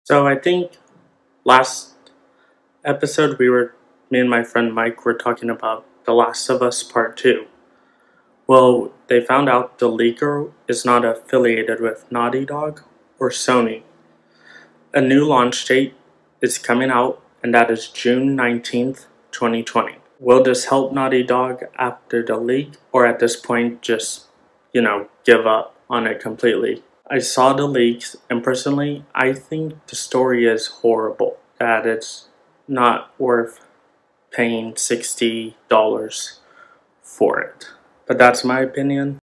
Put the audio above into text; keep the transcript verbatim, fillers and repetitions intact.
So I think last episode we were me and my friend Mike were talking about The Last of Us Part two. Well, they found out the leaker is not affiliated with Naughty Dog or Sony. A new launch date is coming out, and that is June nineteenth, twenty twenty. Will this help Naughty Dog after the leak, or at this point just, you know, give up on it completely? I saw the leaks, and personally, I think the story is horrible. That it's not worth paying sixty dollars for it. But that's my opinion.